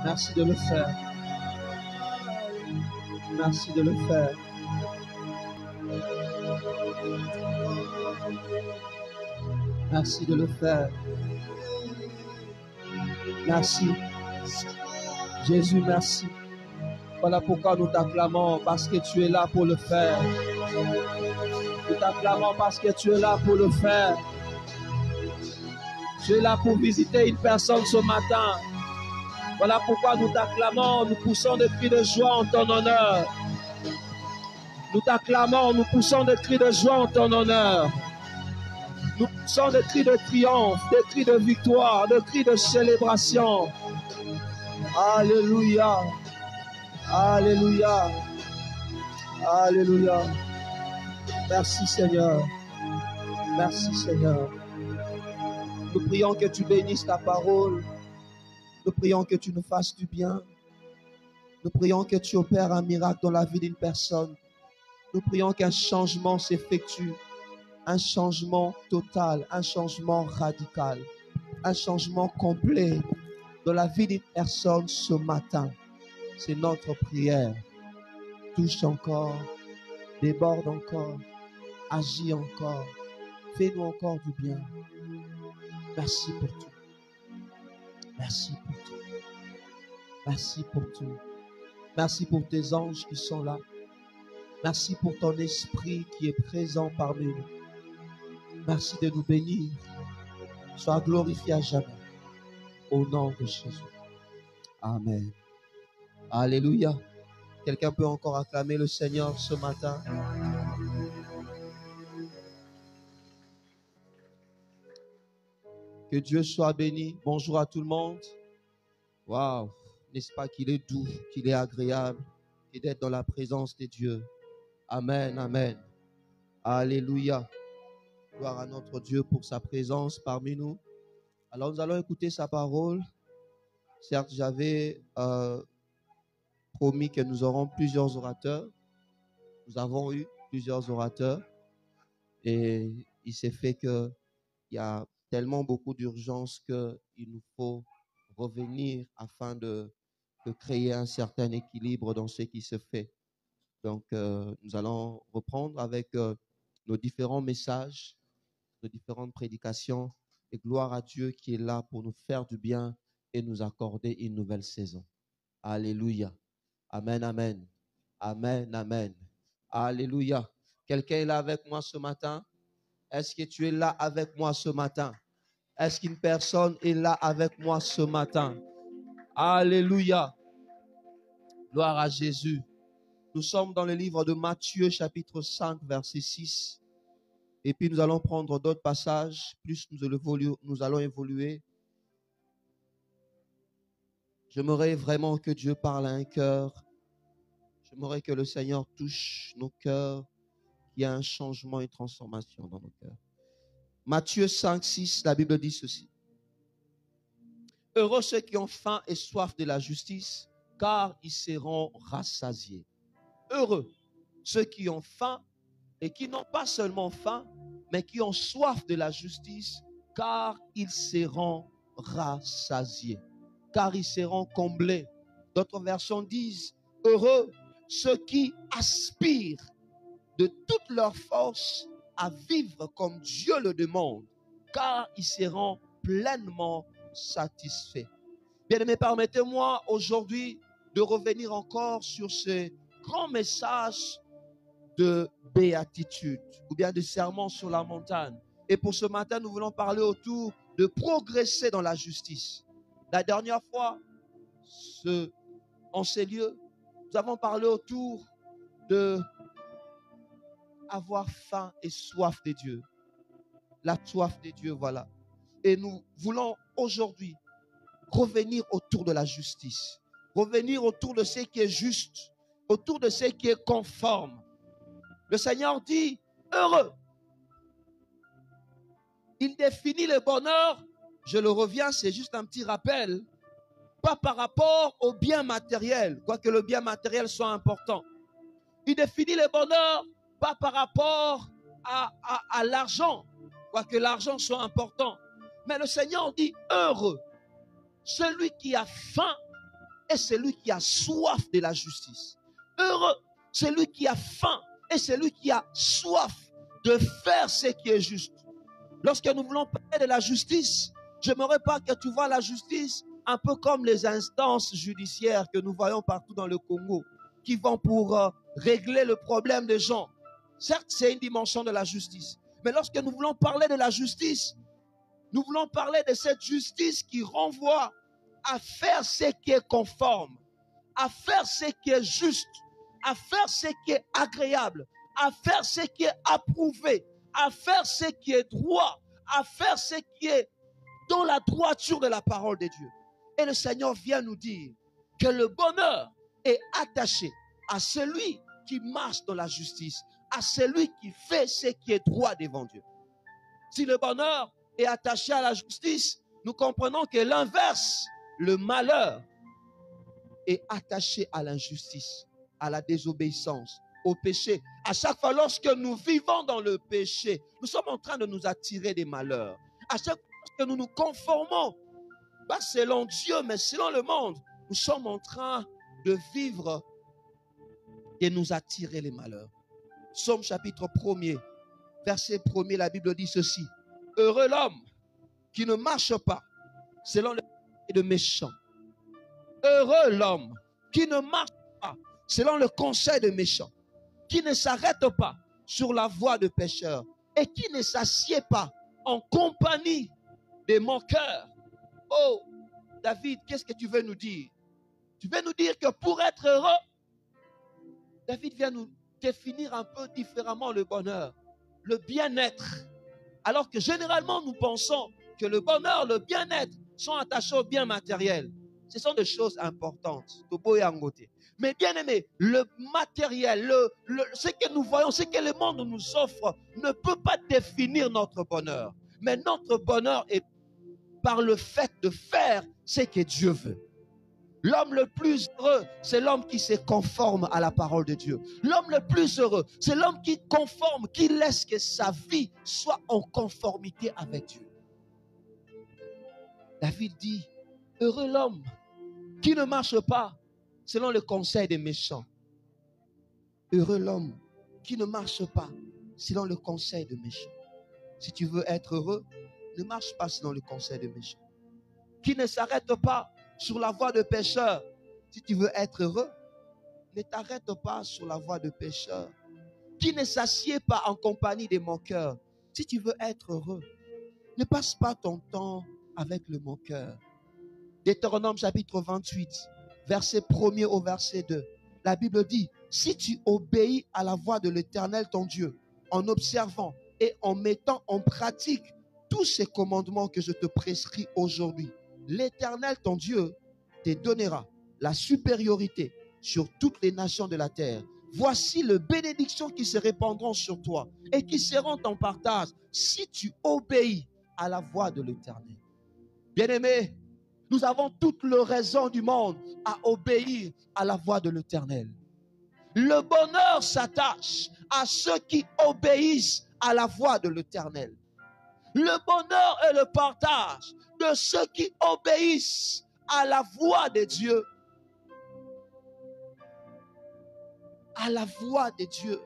Merci de le faire. Merci de le faire. Merci de le faire. Merci. Jésus, merci. Voilà pourquoi nous t'acclamons, parce que tu es là pour le faire. Nous t'acclamons parce que tu es là pour le faire. Tu es là pour visiter une personne ce matin. Voilà pourquoi nous t'acclamons, nous poussons des cris de joie en ton honneur. Nous t'acclamons, nous poussons des cris de joie en ton honneur. Nous poussons des cris de triomphe, des cris de victoire, des cris de célébration. Alléluia. Alléluia. Alléluia. Merci Seigneur. Merci Seigneur. Nous prions que tu bénisses ta parole. Nous prions que tu nous fasses du bien. Nous prions que tu opères un miracle dans la vie d'une personne. Nous prions qu'un changement s'effectue. Un changement total, un changement radical, un changement complet dans la vie d'une personne ce matin. C'est notre prière. Touche encore, déborde encore, agis encore, fais-nous encore du bien. Merci pour tout. Merci pour tout. Merci pour tout. Merci pour tes anges qui sont là. Merci pour ton esprit qui est présent parmi nous. Merci de nous bénir. Sois glorifié à jamais. Au nom de Jésus. Amen. Alléluia. Quelqu'un peut encore acclamer le Seigneur ce matin? Que Dieu soit béni. Bonjour à tout le monde. Waouh. N'est-ce pas qu'il est doux, qu'il est agréable et d'être dans la présence de Dieu. Amen, amen. Alléluia. Gloire à notre Dieu pour sa présence parmi nous. Alors nous allons écouter sa parole. Certes, j'avais promis que nous aurons plusieurs orateurs. Nous avons eu plusieurs orateurs. Et il s'est fait qu'il y a tellement beaucoup d'urgence qu'il nous faut revenir afin de créer un certain équilibre dans ce qui se fait. Donc, nous allons reprendre avec nos différents messages, nos différentes prédications. Et gloire à Dieu qui est là pour nous faire du bien et nous accorder une nouvelle saison. Alléluia. Amen, amen. Amen, amen. Alléluia. Quelqu'un est là avec moi ce matin? Est-ce que tu es là avec moi ce matin? Est-ce qu'une personne est là avec moi ce matin? Alléluia. Gloire à Jésus. Nous sommes dans le livre de Matthieu, chapitre 5, verset 6. Et puis nous allons prendre d'autres passages. Plus nous allons évoluer. J'aimerais vraiment que Dieu parle à un cœur. J'aimerais que le Seigneur touche nos cœurs. Qu'il y ait un changement, une transformation dans nos cœurs. Matthieu 5, 6, la Bible dit ceci. Heureux ceux qui ont faim et soif de la justice, car ils seront rassasiés. Heureux ceux qui ont faim et qui n'ont pas seulement faim, mais qui ont soif de la justice, car ils seront rassasiés, car ils seront comblés. D'autres versions disent, heureux ceux qui aspirent de toute leur force à vivre comme Dieu le demande, car ils seront pleinement satisfaits. Bien-aimés, permettez-moi aujourd'hui de revenir encore sur ce grand message de béatitude ou bien de sermon sur la montagne. Et pour ce matin, nous voulons parler autour de progresser dans la justice. La dernière fois, en ces lieux, nous avons parlé autour de avoir faim et soif de Dieu. La soif de Dieu, voilà. Et nous voulons aujourd'hui revenir autour de la justice. Revenir autour de ce qui est juste. Autour de ce qui est conforme. Le Seigneur dit, heureux. Il définit le bonheur, je le reviens, c'est juste un petit rappel, pas par rapport au bien matériel, quoique le bien matériel soit important. Il définit le bonheur pas par rapport à l'argent, quoique l'argent soit important. Mais le Seigneur dit, heureux, celui qui a faim est celui qui a soif de la justice. Heureux, celui qui a faim est celui qui a soif de faire ce qui est juste. Lorsque nous voulons parler de la justice, je n'aimerais pas que tu vois la justice un peu comme les instances judiciaires que nous voyons partout dans le Congo, qui vont pour régler le problème des gens. Certes, c'est une dimension de la justice. Mais lorsque nous voulons parler de la justice, nous voulons parler de cette justice qui renvoie à faire ce qui est conforme, à faire ce qui est juste, à faire ce qui est agréable, à faire ce qui est approuvé, à faire ce qui est droit, à faire ce qui est dans la droiture de la parole de Dieu. Et le Seigneur vient nous dire que le bonheur est attaché à celui qui marche dans la justice, à celui qui fait ce qui est droit devant Dieu. Si le bonheur est attaché à la justice, nous comprenons que l'inverse, le malheur, est attaché à l'injustice, à la désobéissance, au péché. À chaque fois lorsque nous vivons dans le péché, nous sommes en train de nous attirer des malheurs. À chaque fois que nous nous conformons, pas selon Dieu, mais selon le monde, nous sommes en train de vivre et nous attirer les malheurs. Psaume chapitre 1er, verset 1er, la Bible dit ceci. Heureux l'homme qui ne marche pas selon le conseil de méchants. Heureux l'homme qui ne marche pas selon le conseil de méchants, qui ne s'arrête pas sur la voie de pécheurs et qui ne s'assied pas en compagnie des moqueurs. Oh, David, qu'est-ce que tu veux nous dire? Tu veux nous dire que pour être heureux, David vient nous définir un peu différemment le bonheur, le bien-être. Alors que généralement, nous pensons que le bonheur, le bien-être sont attachés au bien matériel. Ce sont des choses importantes. Mais bien aimé, le matériel, ce que nous voyons, ce que le monde nous offre, ne peut pas définir notre bonheur. Mais notre bonheur est par le fait de faire ce que Dieu veut. L'homme le plus heureux, c'est l'homme qui se conforme à la parole de Dieu. L'homme le plus heureux, c'est l'homme qui conforme, qui laisse que sa vie soit en conformité avec Dieu. David dit, heureux l'homme qui ne marche pas selon le conseil des méchants. Heureux l'homme qui ne marche pas selon le conseil des méchants. Si tu veux être heureux, ne marche pas selon le conseil des méchants. Qui ne s'arrête pas sur la voie de pécheurs. Si tu veux être heureux, ne t'arrête pas sur la voie de pécheurs. Qui ne s'assied pas en compagnie des moqueurs. Si tu veux être heureux, ne passe pas ton temps avec le moqueur. Deutéronome chapitre 28, verset 1er au verset 2. La Bible dit, si tu obéis à la voix de l'Éternel ton Dieu, en observant et en mettant en pratique tous ces commandements que je te prescris aujourd'hui, l'Éternel ton Dieu te donnera la supériorité sur toutes les nations de la terre. Voici les bénédictions qui se répandront sur toi et qui seront en partage si tu obéis à la voix de l'Éternel. Bien-aimés, nous avons toute la raison du monde à obéir à la voix de l'Éternel. Le bonheur s'attache à ceux qui obéissent à la voix de l'Éternel. Le bonheur est le partage de ceux qui obéissent à la voix de Dieu. À la voix de Dieu.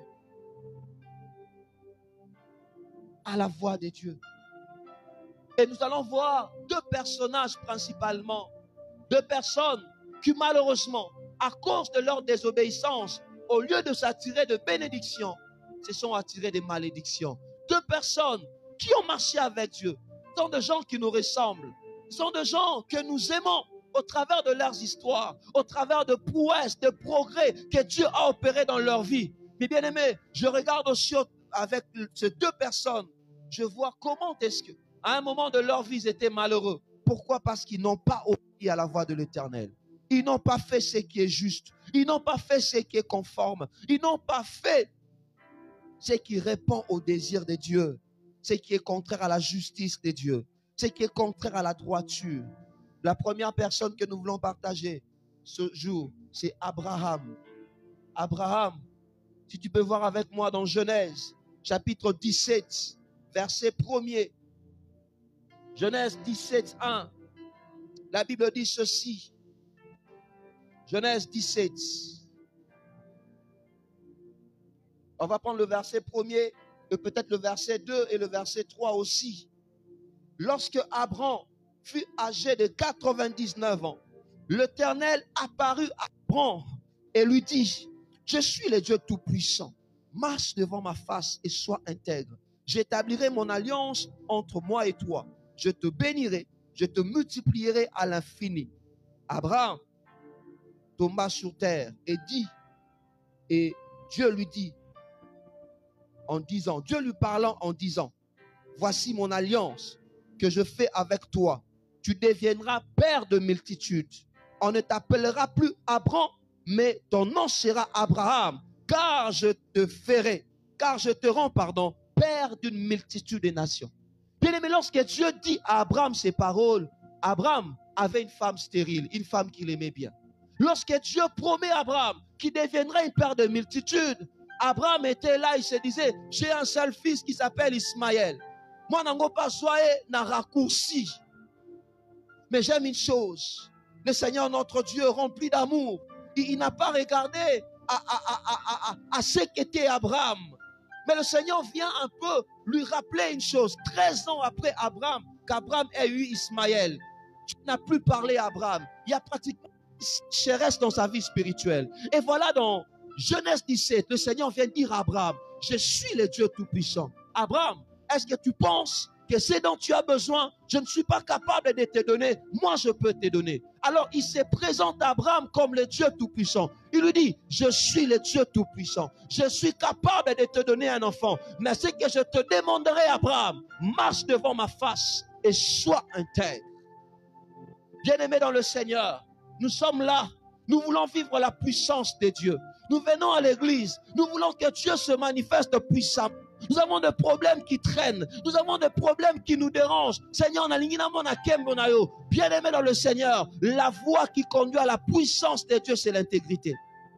À la voix de Dieu. Et nous allons voir deux personnages principalement. Deux personnes qui malheureusement, à cause de leur désobéissance, au lieu de s'attirer de bénédictions, se sont attirés de malédictions. Deux personnes qui ont marché avec Dieu sont des gens qui nous ressemblent. Sont des gens que nous aimons au travers de leurs histoires, au travers de prouesses, de progrès que Dieu a opérés dans leur vie. Mais bien aimé, je regarde aussi avec ces deux personnes, je vois comment est-ce que à un moment de leur vie, ils étaient malheureux. Pourquoi? Parce qu'ils n'ont pas obéi à la voix de l'Éternel. Ils n'ont pas fait ce qui est juste. Ils n'ont pas fait ce qui est conforme. Ils n'ont pas fait ce qui répond au désir de Dieu. Ce qui est contraire à la justice de Dieu. Ce qui est contraire à la droiture. La première personne que nous voulons partager ce jour, c'est Abraham. Abraham, si tu peux voir avec moi dans Genèse, chapitre 17, verset 1er. Genèse 17, 1. La Bible dit ceci. Genèse 17. On va prendre le verset 1er et peut-être le verset 2 et le verset 3 aussi. Lorsque Abraham fut âgé de 99 ans, l'Éternel apparut à Abraham et lui dit, je suis le Dieu Tout-Puissant. Marche devant ma face et sois intègre. J'établirai mon alliance entre moi et toi. Je te bénirai, je te multiplierai à l'infini. Abraham tomba sur terre et dit, et Dieu lui dit, en disant, Dieu lui parlant en disant, voici mon alliance que je fais avec toi. Tu deviendras père de multitudes. On ne t'appellera plus Abraham, mais ton nom sera Abraham, car je te rends, père d'une multitude de nations. Bien aimé, lorsque Dieu dit à Abraham ces paroles, Abraham avait une femme stérile, une femme qu'il aimait bien. Lorsque Dieu promet à Abraham qu'il deviendrait un père de multitudes, Abraham était là, il se disait, j'ai un seul fils qui s'appelle Ismaël. Moi, je n'ai pas soyé n'a raccourci. Mais j'aime une chose, le Seigneur notre Dieu rempli d'amour, il n'a pas regardé à ce qu'était Abraham. Mais le Seigneur vient un peu lui rappeler une chose. 13 ans après Abraham, qu'Abraham ait eu Ismaël, tu n'as plus parlé à Abraham. Il y a pratiquement une sécheresse dans sa vie spirituelle. Et voilà dans Genèse 17, le Seigneur vient dire à Abraham, je suis le Dieu Tout-Puissant. Abraham, est-ce que tu penses que ce dont tu as besoin, je ne suis pas capable de te donner, moi je peux te donner. Alors il se présente à Abraham comme le Dieu Tout-Puissant. Il lui dit, je suis le Dieu Tout-Puissant. Je suis capable de te donner un enfant. Mais ce que je te demanderai, Abraham, marche devant ma face et sois intègre. Bien-aimé dans le Seigneur, nous sommes là. Nous voulons vivre la puissance de Dieu. Nous venons à l'église. Nous voulons que Dieu se manifeste puissamment. Nous avons des problèmes qui traînent. Nous avons des problèmes qui nous dérangent. Seigneur, bien-aimé dans le Seigneur, la voie qui conduit à la puissance de Dieu, c'est l'intégrité.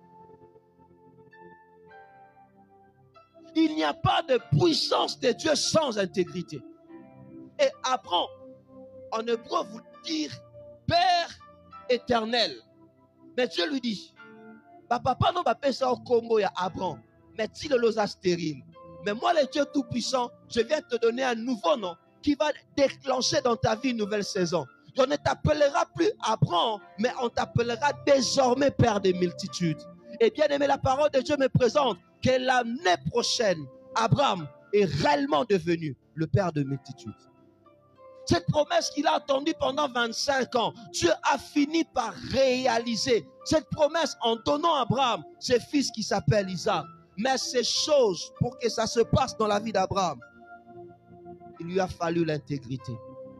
Il n'y a pas de puissance de Dieu sans intégrité. Et Abraham, en hébreu, vous dire Père éternel. Mais Dieu lui dit, papa non va pas ça au Congo ya Abraham, mais tu le losa stérile. Mais moi, le Dieu Tout-Puissant, je viens te donner un nouveau nom qui va déclencher dans ta vie une nouvelle saison. On ne t'appellera plus Abraham, mais on t'appellera désormais Père des multitudes. Et bien aimé, la parole de Dieu me présente que l'année prochaine, Abraham est réellement devenu le Père de multitudes. Cette promesse qu'il a attendue pendant 25 ans, Dieu a fini par réaliser cette promesse en donnant à Abraham ses fils qui s'appellent Isaac. Mais ces choses, pour que ça se passe dans la vie d'Abraham, il lui a fallu l'intégrité.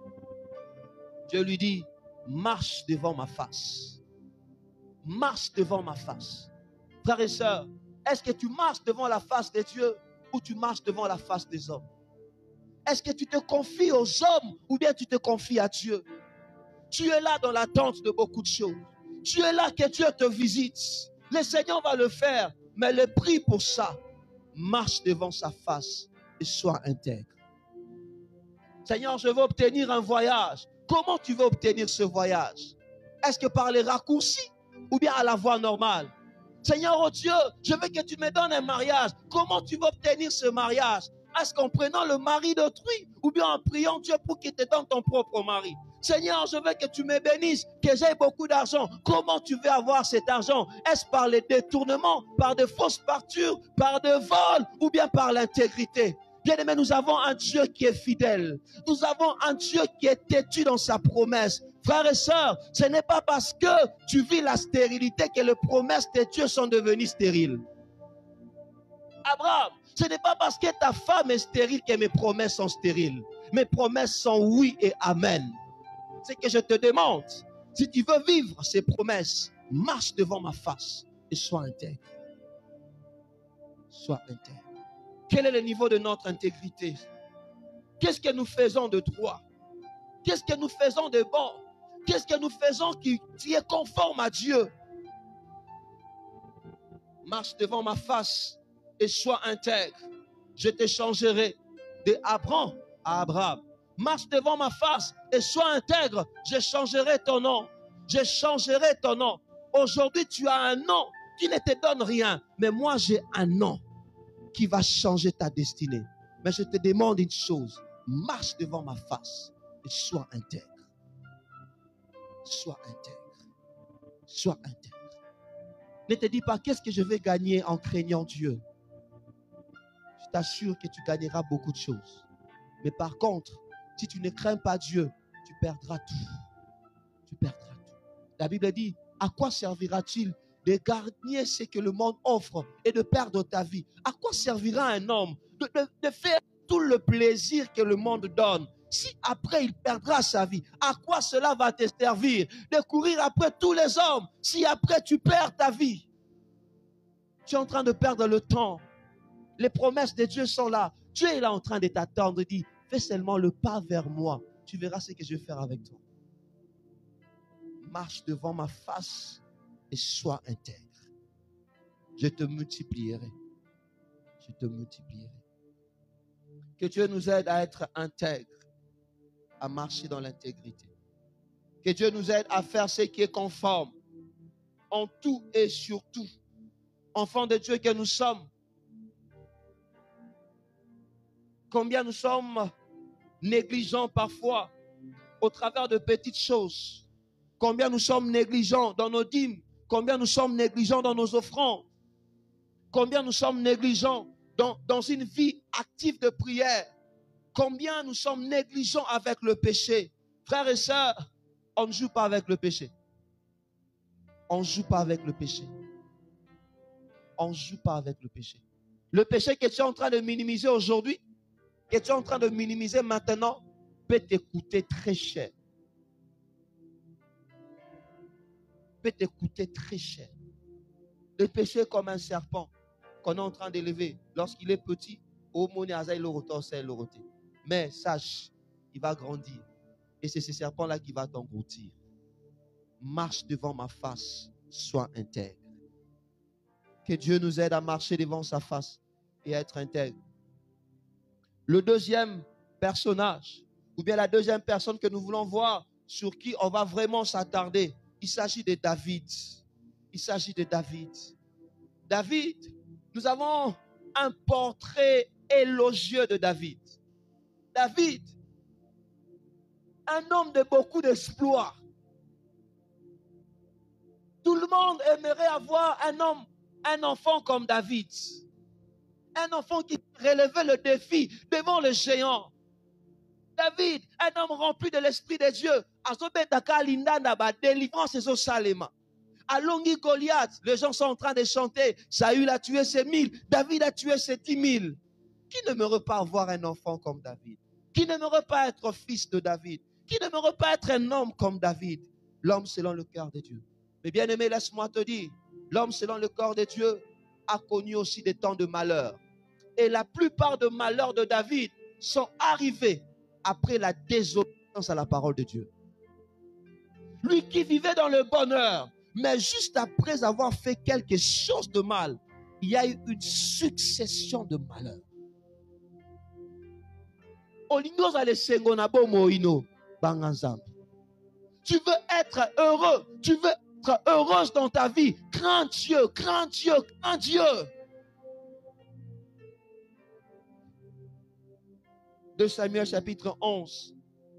Dieu lui dit, marche devant ma face. Marche devant ma face. Frères et sœurs, est-ce que tu marches devant la face de Dieu ou tu marches devant la face des hommes? Est-ce que tu te confies aux hommes ou bien tu te confies à Dieu? Tu es là dans l'attente de beaucoup de choses. Tu es là que Dieu te visite. Le Seigneur va le faire. Mais le prix pour ça, marche devant sa face et sois intègre. Seigneur, je veux obtenir un voyage. Comment tu veux obtenir ce voyage? Est-ce que par les raccourcis ou bien à la voie normale? Seigneur, oh Dieu, je veux que tu me donnes un mariage. Comment tu veux obtenir ce mariage? Est-ce qu'en prenant le mari d'autrui ou bien en priant Dieu pour qu'il te donne ton propre mari? Seigneur, je veux que tu me bénisses, que j'aie beaucoup d'argent. Comment tu veux avoir cet argent? Est-ce par les détournements, par de fausses partures, par de vols ou bien par l'intégrité? Bien-aimé, nous avons un Dieu qui est fidèle. Nous avons un Dieu qui est têtu dans sa promesse. Frères et sœurs, ce n'est pas parce que tu vis la stérilité que les promesses de Dieu sont devenues stériles. Abraham, ce n'est pas parce que ta femme est stérile que mes promesses sont stériles. Mes promesses sont oui et amen. C'est que je te demande, si tu veux vivre ces promesses, marche devant ma face et sois intègre. Sois intègre. Quel est le niveau de notre intégrité? Qu'est-ce que nous faisons de droit? Qu'est-ce que nous faisons de bon? Qu'est-ce que nous faisons qui est conforme à Dieu? Marche devant ma face et sois intègre. Je te changerai de Abraham à Abraham. Marche devant ma face et sois intègre. Je changerai ton nom. Je changerai ton nom. Aujourd'hui, tu as un nom qui ne te donne rien. Mais moi, j'ai un nom qui va changer ta destinée. Mais je te demande une chose. Marche devant ma face et sois intègre. Sois intègre. Sois intègre. Ne te dis pas, qu'est-ce que je vais gagner en craignant Dieu? Je t'assure que tu gagneras beaucoup de choses. Mais par contre, si tu ne crains pas Dieu, tu perdras tout. Tu perdras tout. La Bible dit, à quoi servira-t-il de gagner ce que le monde offre et de perdre ta vie? À quoi servira un homme de faire tout le plaisir que le monde donne? Si après il perdra sa vie, à quoi cela va te servir de courir après tous les hommes si après tu perds ta vie? Tu es en train de perdre le temps. Les promesses de Dieu sont là. Dieu est là en train de t'attendre. Il dit, fais seulement le pas vers moi. Tu verras ce que je vais faire avec toi. Marche devant ma face et sois intègre. Je te multiplierai. Je te multiplierai. Que Dieu nous aide à être intègres, à marcher dans l'intégrité. Que Dieu nous aide à faire ce qui est conforme en tout et surtout. Enfants de Dieu que nous sommes. Combien nous sommes négligents parfois au travers de petites choses. Combien nous sommes négligents dans nos dîmes. Combien nous sommes négligents dans nos offrandes. Combien nous sommes négligents dans une vie active de prière. Combien nous sommes négligents avec le péché. Frères et sœurs, on ne joue pas avec le péché. On ne joue pas avec le péché. On ne joue pas avec le péché. Le péché que tu es en train de minimiser aujourd'hui, que tu es en train de minimiser maintenant, peut te coûter très cher. Peut te coûter très cher. Le péché est comme un serpent qu'on est en train d'élever. Lorsqu'il est petit, au monéaza, il le retourne, c'est le roté. Mais sache, il va grandir. Et c'est ce serpent-là qui va t'engloutir. Marche devant ma face, sois intègre. Que Dieu nous aide à marcher devant sa face et à être intègre. Le deuxième personnage, ou bien la deuxième personne que nous voulons voir, sur qui on va vraiment s'attarder, il s'agit de David. Il s'agit de David. David, nous avons un portrait élogieux de David. David, un homme de beaucoup d'exploits. Tout le monde aimerait avoir un enfant comme David. Un enfant qui relevait le défi devant le géant. David, un homme rempli de l'Esprit de Dieu. Délivrance et Salema. Alongi Goliath, les gens sont en train de chanter. Saül a tué ses 1000, David a tué ses 10 000. Qui n'aimerait pas avoir un enfant comme David? Qui n'aimerait pas être fils de David? Qui n'aimerait pas être un homme comme David? L'homme selon le cœur de Dieu. Mais bien aimé, laisse-moi te dire, l'homme selon le cœur de Dieu a connu aussi des temps de malheur. Et la plupart des malheurs de David sont arrivés après la désobéissance à la parole de Dieu. Lui qui vivait dans le bonheur, mais juste après avoir fait quelque chose de mal, il y a eu une succession de malheurs. Tu veux être heureux, tu veux être heureuse dans ta vie. Crains Dieu, crains Dieu, crains Dieu. 2 Samuel chapitre 11,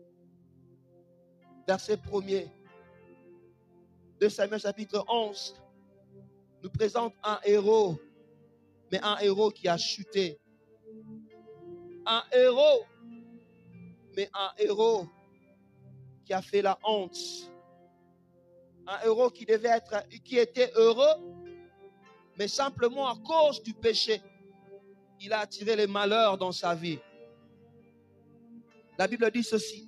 verset 1er. 2 Samuel chapitre 11 nous présente un héros, mais un héros qui a chuté. Un héros, mais un héros qui a fait la honte. Un héros qui était heureux, mais simplement à cause du péché, il a attiré les malheurs dans sa vie. La Bible dit ceci.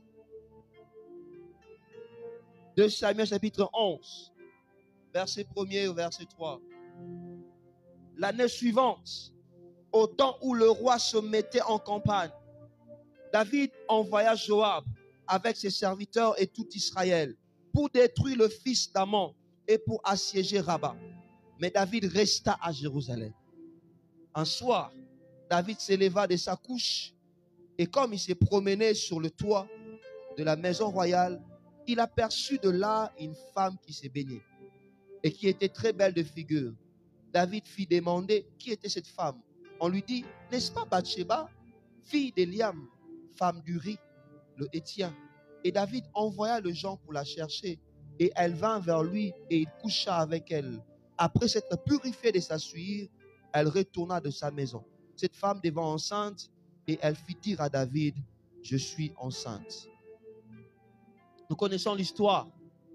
2 Samuel chapitre 11, verset 1er au verset 3. L'année suivante, au temps où le roi se mettait en campagne, David envoya Joab avec ses serviteurs et tout Israël pour détruire le fils d'Amon et pour assiéger Rabat. Mais David resta à Jérusalem. Un soir, David s'éleva de sa couche et comme il s'est promené sur le toit de la maison royale, il aperçut de là une femme qui s'est baignée. et qui était très belle de figure. David fit demander qui était cette femme. On lui dit, n'est-ce pas Bathsheba, fille d'Eliam, femme d'Uri, le Héthien? Et David envoya le gens pour la chercher. Et elle vint vers lui et il coucha avec elle. Après s'être purifiée de sa souillure, elle retourna de sa maison. Cette femme devint enceinte et elle fit dire à David, je suis enceinte. Nous connaissons l'histoire.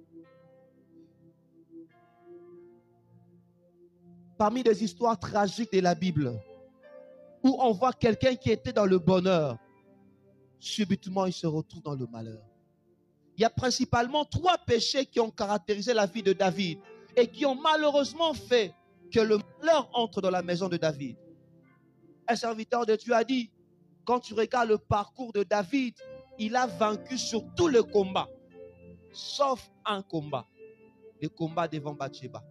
Parmi les histoires tragiques de la Bible, où on voit quelqu'un qui était dans le bonheur, subitement il se retrouve dans le malheur. Il y a principalement 3 péchés qui ont caractérisé la vie de David et qui ont malheureusement fait que le malheur entre dans la maison de David. Un serviteur de Dieu a dit, quand tu regardes le parcours de David, il a vaincu sur tous les combats, sauf un combat, le combat devant Bathsheba.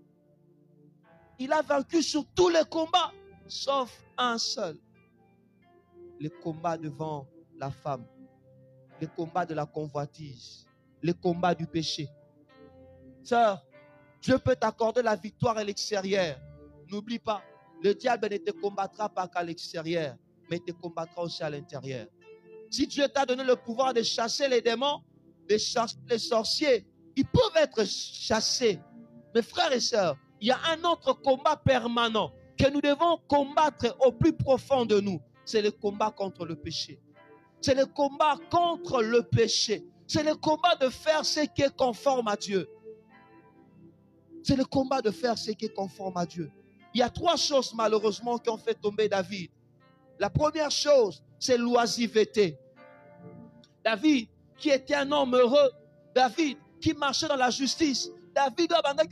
Il a vaincu sur tous les combats, sauf un seul, le combat devant la femme, le combat de la convoitise, le combat du péché. Sœur, Dieu peut t'accorder la victoire à l'extérieur. N'oublie pas, le diable ne te combattra pas qu'à l'extérieur, mais te combattra aussi à l'intérieur. Si Dieu t'a donné le pouvoir de chasser les démons, de chasser les sorciers, ils peuvent être chassés. Mes frères et sœurs, il y a un autre combat permanent que nous devons combattre au plus profond de nous. C'est le combat contre le péché. C'est le combat contre le péché. C'est le combat de faire ce qui est conforme à Dieu. C'est le combat de faire ce qui est conforme à Dieu. Il y a 3 choses malheureusement qui ont fait tomber David. La première chose, c'est l'oisiveté. David, qui était un homme heureux, David, qui marchait dans la justice, David,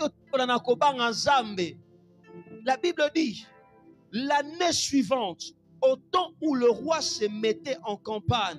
la Bible dit, l'année suivante, au temps où le roi se mettait en campagne,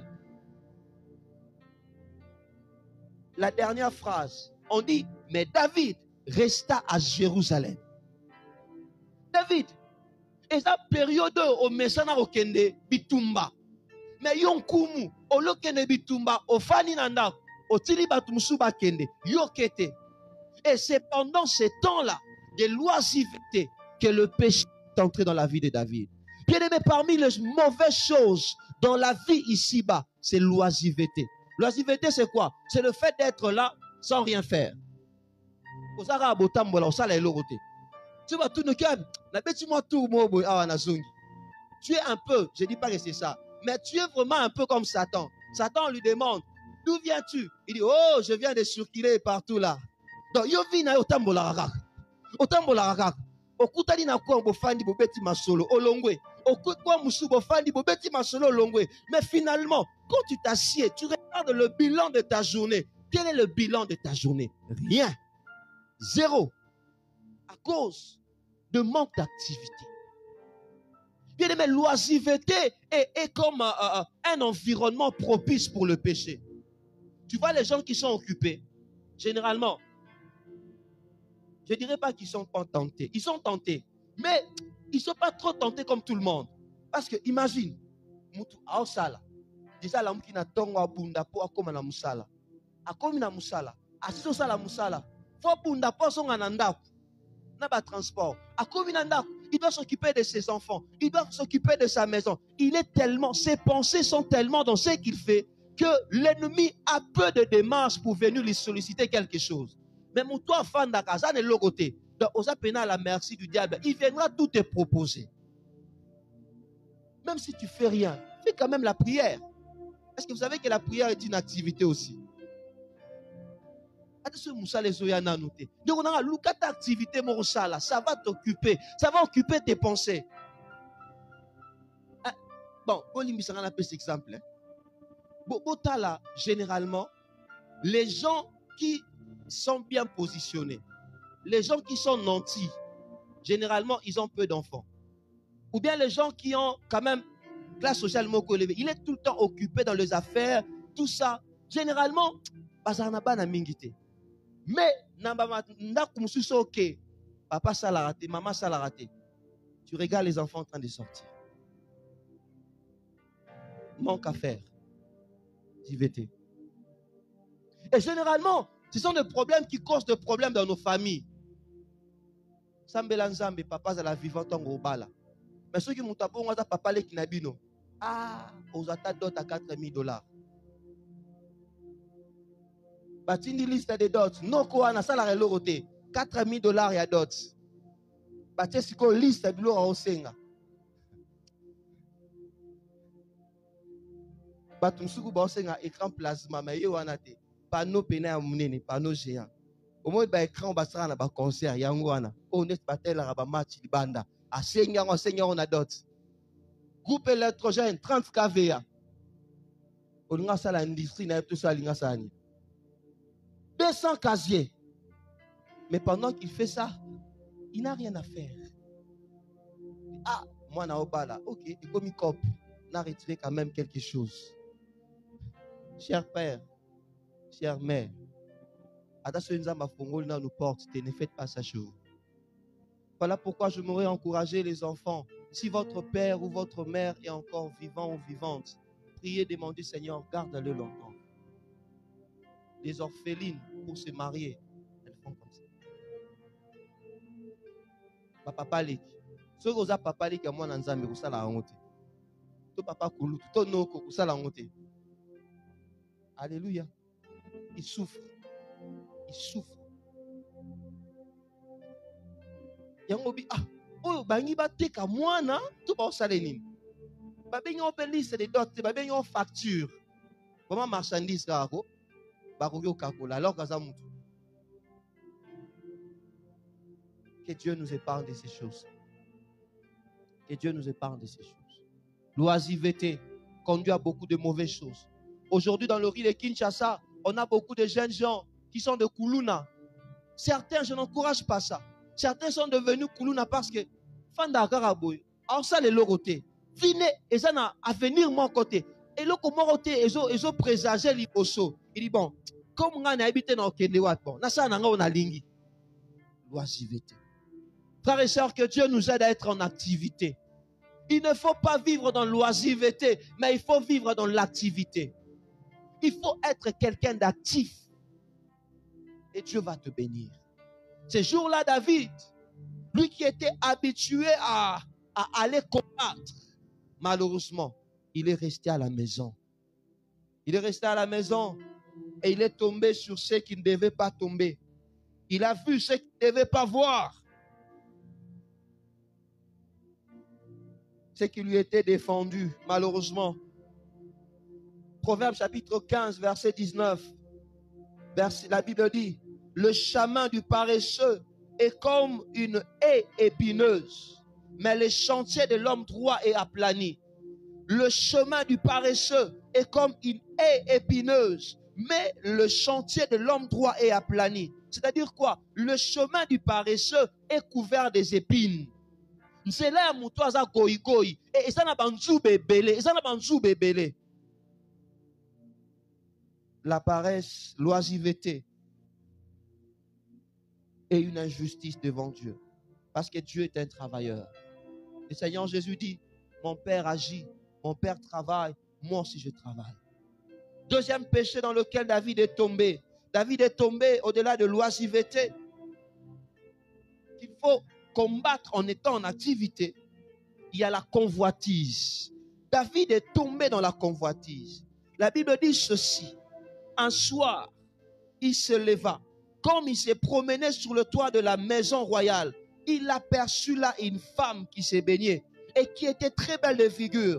la dernière phrase, on dit, mais David resta à Jérusalem. David, et sa période au Messana Okende Bitumba. Mais Yonkumu, au Lokende Bitumba, au Fani Nanda, au Tilibatumsuba Kende, Yokete. Et c'est pendant ce temps-là de l'oisiveté que le péché est entré dans la vie de David. Bien aimé, parmi les mauvaises choses dans la vie ici-bas, c'est l'oisiveté. L'oisiveté, c'est quoi? C'est le fait d'être là sans rien faire. Tu vas tout nous calme. Tu es un peu, je ne dis pas que c'est ça, mais tu es vraiment un peu comme Satan. Satan lui demande, d'où viens-tu? Il dit, oh, je viens de circuler partout là. Donc, yo vi na otambola kaka. Otambola kaka. Okutani na kwa bofandi bobeti masolo olongwe. Okutwa musu bofandi bobeti masolo olongwe. Mais finalement, quand tu t'assieds, tu regardes le bilan de ta journée. Quel est le bilan de ta journée? Rien. Zéro. À cause de manque d'activité. Bien aimé, l'oisiveté est comme un environnement propice pour le péché. Tu vois les gens qui sont occupés, généralement, je ne dirais pas qu'ils ne sont pas tentés. Ils sont tentés. Mais ils ne sont pas trop tentés comme tout le monde. Parce que imagine, déjà la mouki na tongo abunda po akoma na musala. Akomi na musala. Asiso sala musala. Fo bunda po songa na ndaku. Na ba transport. Akomi na ndaku. Il doit s'occuper de ses enfants. Il doit s'occuper de sa maison. Il est tellement, ses pensées sont tellement dans ce qu'il fait que l'ennemi a peu de démarches pour venir lui solliciter quelque chose. Mais mon toi, fan d'Akaza, n'est l'autre côté. Donc, on a peine à la merci du diable. Il viendra tout te proposer. Même si tu fais rien, fais quand même la prière. Est-ce que vous savez que la prière est une activité aussi? Donc, on a une activité, ça va t'occuper. Ça va occuper tes pensées. Bon, on a un peu cet exemple. Généralement, les gens qui sont bien positionnés, les gens qui sont nantis, généralement, ils ont peu d'enfants. Ou bien les gens qui ont quand même classe sociale moko élevée, il est tout le temps occupé dans les affaires, tout ça. Généralement, mais papa ça l'a raté, maman ça l'a raté. Tu regardes les enfants en train de sortir. Manque à faire. JVT. Et généralement, ce sont des problèmes qui causent des problèmes dans nos familles. Sambela nzambe papa za la vivante en obala. Mais ceux qui m'ont tapé, on a papa les kinabino. Ah, aux attaques dot à 4 000 $. Batindi liste de dots. Non, quoi, na salaire l'oroté. 4 000 $ ya dots. Batie siko liste de l'or au senga. Batumsuku ba senga écran plasma, mais yo anate. Panneau pena ya munene, panneau géant. Au moins, ba écran basara na ba concert yango wana. Honnête batel la ba match libanda. A senga on a dot. Groupe électrogène 30 kVA. On a ça l'industrie na tout ça linga sani. 200 casiers. Mais pendant qu'il fait ça, il n'a rien à faire. Ah, moi na obala. OK, il comme cop. N'a retiré quand même quelque chose. Cher père, chère mère, nous porte, ne faites pas ça chez vous. Voilà pourquoi je m'aurais encouragé les enfants. Si votre père ou votre mère est encore vivant ou vivante, priez, demandez Seigneur, garde-le longtemps. Les orphelines, pour se marier, elles font comme ça. Papa lik. Ce que vous avez papa lik, moi nanzambe, vous savez la honte. Tout papa koulou, tout noko, vous savez la honte. Alléluia. Il souffre. Il souffre. Yangobi, ah, oh, bangi ba teka mwana, tout ba salenine. Ba bengi on peut liste de dots, ba bengi on facture. Comment marchandise kako? Ba ko kakola, alors kaza mutu. Que Dieu nous épargne de ces choses. Que Dieu nous épargne de ces choses. L'oisiveté conduit à beaucoup de mauvaises choses. Aujourd'hui, dans le riz de Kinshasa, on a beaucoup de jeunes gens qui sont de Kuluna. Certains, je n'encourage pas ça. Certains sont devenus Kuluna parce que Fanda Karaboy, alors ça les loroté. Venez, et ça n'a à venir mon côté. Et le comoroté, ils ont présagé l'hyposo. Il dit bon, comme on a habité dans Kendewat, bon, on a lingi. L'oisiveté. Frères et sœurs, que Dieu nous aide à être en activité. Il ne faut pas vivre dans l'oisiveté, mais il faut vivre dans l'activité. Il faut être quelqu'un d'actif. Et Dieu va te bénir. Ce jour-là, David, lui qui était habitué à aller combattre, malheureusement, il est resté à la maison. Il est resté à la maison et il est tombé sur ce qui ne devait pas tomber. Il a vu ce qu'il ne devait pas voir. Ce qui lui était défendu, malheureusement. Proverbe chapitre 15, verset 19. La Bible dit, le chemin du paresseux est comme une haie épineuse, mais le chantier de l'homme droit est aplani. Le chemin du paresseux est comme une haie épineuse, mais le chantier de l'homme droit est aplani. C'est-à-dire quoi? Le chemin du paresseux est couvert des épines. C'est là où tu as goï. Et ça n'a pas bébélé. La paresse, l'oisiveté est une injustice devant Dieu. Parce que Dieu est un travailleur. Le Seigneur Jésus dit, mon Père agit, mon Père travaille, moi aussi je travaille. Deuxième péché dans lequel David est tombé. David est tombé au-delà de l'oisiveté. Il faut combattre en étant en activité. Il y a la convoitise. David est tombé dans la convoitise. La Bible dit ceci. Un soir, il se leva. Comme il s'est promené sur le toit de la maison royale, il aperçut là une femme qui s'est baignée et qui était très belle de figure.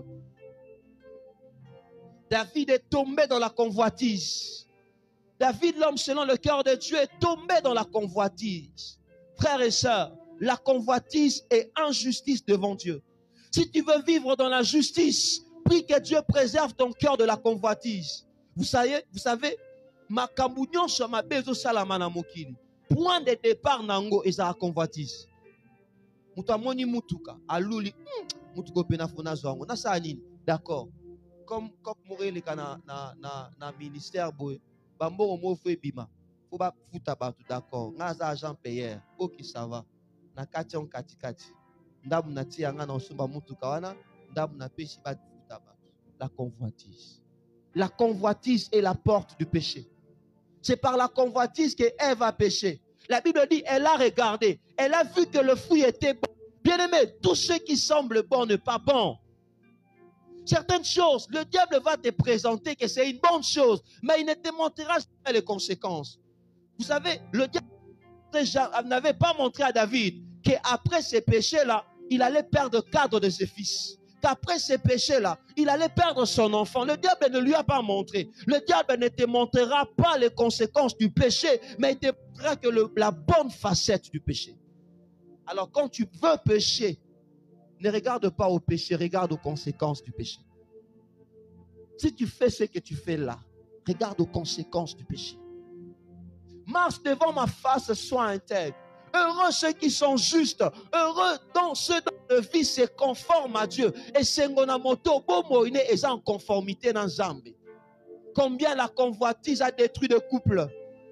David est tombé dans la convoitise. David, l'homme selon le cœur de Dieu, est tombé dans la convoitise. Frères et sœurs, la convoitise est injustice devant Dieu. Si tu veux vivre dans la justice, prie que Dieu préserve ton cœur de la convoitise. Vous savez, Makambunyon sama bezo salamana mokili. Point de départ nango eza convoitise. Mutamoni mutuka aluli mutuko pena fona zongo na sanini. D'accord. Comme Morel na ministère boy, bambo mo fe bima. Faut ba futa batu, d'accord. Ngaza agent payeur. OK, ça va. Na kati on kati. Ndabu na tia nga na osumba mutuka wana, ndabu na peshi ba futa batu. La convoitise. La convoitise est la porte du péché. C'est par la convoitise que Ève a péché. La Bible dit, elle a regardé. Elle a vu que le fruit était bon. Bien-aimé, tout ce qui semble bon n'est pas bon. Certaines choses, le diable va te présenter que c'est une bonne chose, mais il ne te montrera jamais les conséquences. Vous savez, le diable n'avait pas montré à David qu'après ces péchés-là, il allait perdre 4 de ses fils. Qu'après ces péchés-là, il allait perdre son enfant. Le diable ne lui a pas montré. Le diable ne te montrera pas les conséquences du péché, mais il te montrera que la bonne facette du péché. Alors quand tu veux pécher, ne regarde pas au péché, regarde aux conséquences du péché. Si tu fais ce que tu fais là, regarde aux conséquences du péché. Marche devant ma face, sois intègre. Heureux ceux qui sont justes. Heureux dans ceux dont le vie se conforme à Dieu. Et Sengonamoto, Bomoine est en conformité dans Zambé. Combien la convoitise a détruit de couples.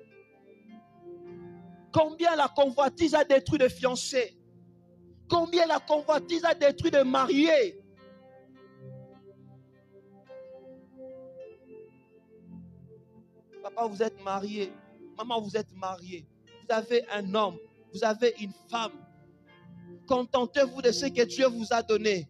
Combien la convoitise a détruit de fiancés. Combien la convoitise a détruit de mariés. Papa, vous êtes marié. Maman, vous êtes marié. Vous avez un homme. Vous avez une femme. Contentez-vous de ce que Dieu vous a donné.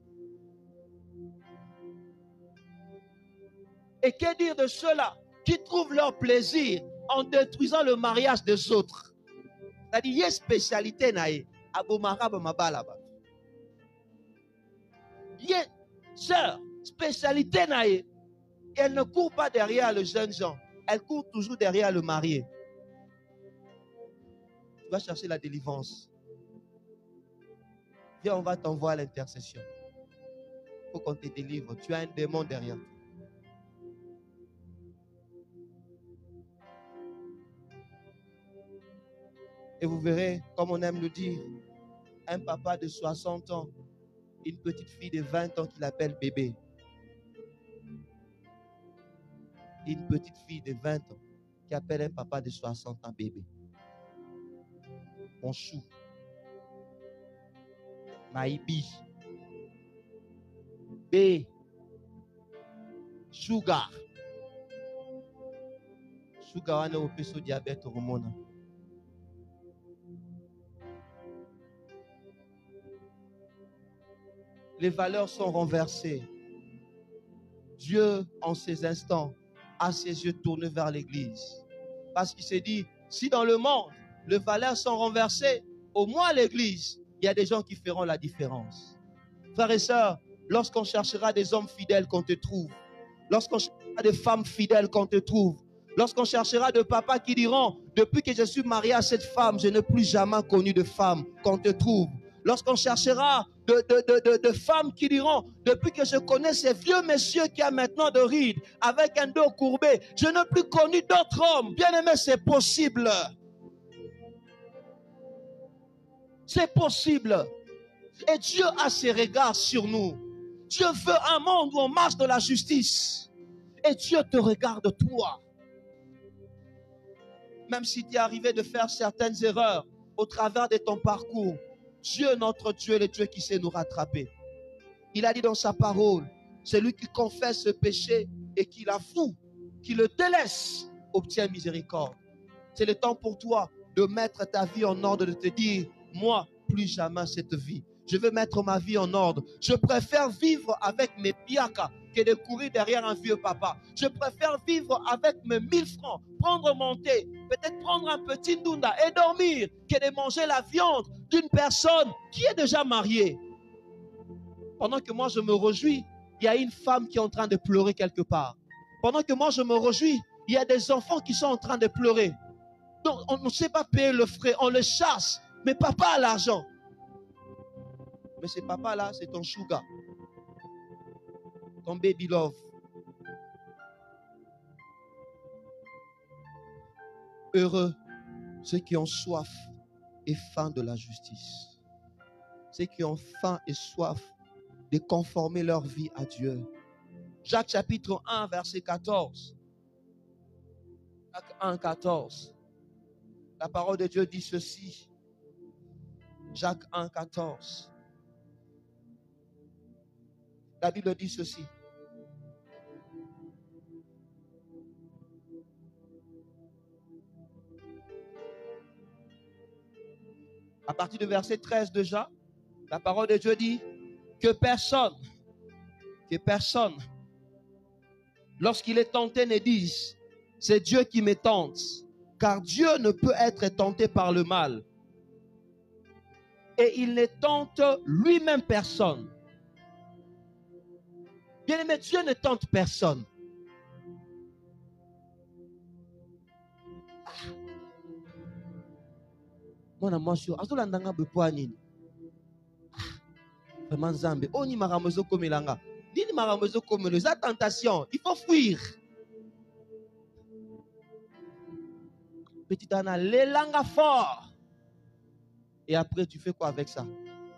Et que dire de ceux-là qui trouvent leur plaisir en détruisant le mariage des autres? C'est-à-dire, il y a une spécialité naïe. Il y a sœur, spécialité naïe. Elle ne court pas derrière le jeune gens. Elle court toujours derrière le marié. Tu vas chercher la délivrance. Viens, on va t'envoyer à l'intercession. Il faut qu'on te délivre. Tu as un démon derrière. Et vous verrez, comme on aime le dire, un papa de 60 ans, une petite fille de 20 ans qu'il appelle bébé. Une petite fille de 20 ans qui appelle un papa de 60 ans bébé. Mon chou. Maïbi. B. Sugar. Sugar, on est au péso diabète au monde. Les valeurs sont renversées. Dieu, en ces instants, a ses yeux tournés vers l'Église. Parce qu'il s'est dit, si dans le monde, les valeurs sont renversées, au moins à l'Église, il y a des gens qui feront la différence. Frères et sœurs, lorsqu'on cherchera des hommes fidèles qu'on te trouve, lorsqu'on cherchera des femmes fidèles qu'on te trouve, lorsqu'on cherchera de papas qui diront, depuis que je suis marié à cette femme, je n'ai plus jamais connu de femme qu'on te trouve. Lorsqu'on cherchera de femmes qui diront, depuis que je connais ces vieux messieurs qui a maintenant de rides, avec un dos courbé, je n'ai plus connu d'autres hommes. Bien aimé, c'est possible. C'est possible. Et Dieu a ses regards sur nous. Dieu veut un monde où on marche dans la justice. Et Dieu te regarde toi. Même si tu es arrivé de faire certaines erreurs au travers de ton parcours, Dieu, notre Dieu, est le Dieu qui sait nous rattraper. Il a dit dans sa parole, celui qui confesse ce péché et qui l'avoue, qui le délaisse, obtient miséricorde. C'est le temps pour toi de mettre ta vie en ordre, de te dire, moi, plus jamais cette vie. Je veux mettre ma vie en ordre. Je préfère vivre avec mes piakas que de courir derrière un vieux papa. Je préfère vivre avec mes 1000 francs, prendre mon thé, peut-être prendre un petit ndunda et dormir, que de manger la viande d'une personne qui est déjà mariée. Pendant que moi je me réjouis, il y a une femme qui est en train de pleurer quelque part. Pendant que moi je me réjouis, il y a des enfants qui sont en train de pleurer. Donc on ne sait pas payer le frais, on le chasse. Mais papa a l'argent. Mais ce papa-là, c'est ton sugar. Ton baby love. Heureux ceux qui ont soif et faim de la justice. Ceux qui ont faim et soif de conformer leur vie à Dieu. Jacques chapitre 1, verset 14. Jacques 1, 14. La parole de Dieu dit ceci. Jacques 1, 14. La Bible dit ceci. À partir du verset 13 déjà, la parole de Dieu dit que personne, lorsqu'il est tenté, ne dise, c'est Dieu qui me tente, car Dieu ne peut être tenté par le mal. Et il ne tente lui-même personne. Bien aimé, Dieu ne tente personne. Vraiment Nzambe, oni maramozo komelanga. Nini maramozo komelo, za tentation, il faut fuir. Petit Anna, les langues fort. Et après, tu fais quoi avec ça?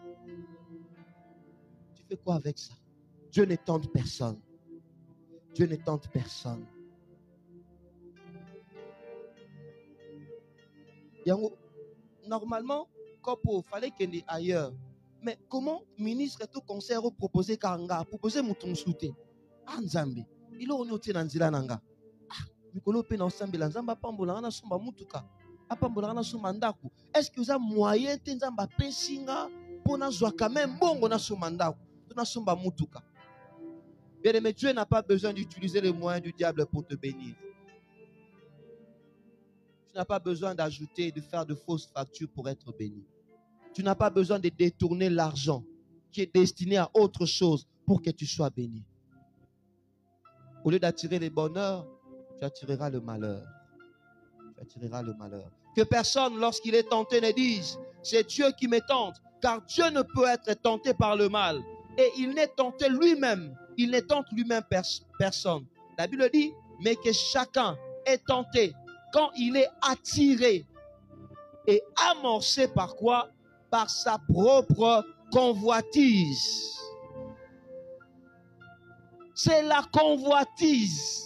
Tu fais quoi avec ça? Dieu ne tente personne. Dieu ne tente personne. Normalement, quand il fallait qu'il y ait ailleurs. Mais comment ministre et tout conseil proposer Kanga, proposer Mouton Souté? Nzambe, il a noté dans Zila Nanga. Mikolo pe na ensemble la Nzamba pambola na somba mutuka. Apambola na somba ndaku. Est-ce que vous avez moyen te Nzamba pesinga pour na zwa quand même bongo na somba ndaku, na somba mutuka? Bien aimé, Dieu n'a pas besoin d'utiliser les moyens du diable pour te bénir. Tu n'as pas besoin d'ajouter et de faire de fausses factures pour être béni. Tu n'as pas besoin de détourner l'argent qui est destiné à autre chose pour que tu sois béni. Au lieu d'attirer le bonheur, tu attireras le malheur. Tu attireras le malheur. Que personne, lorsqu'il est tenté, ne dise, c'est Dieu qui me tente, car Dieu ne peut être tenté par le mal. Et il n'est tenté lui-même. Il ne tente lui-même personne. La Bible dit, mais que chacun est tenté quand il est attiré et amorcé par quoi? Par sa propre convoitise. C'est la convoitise.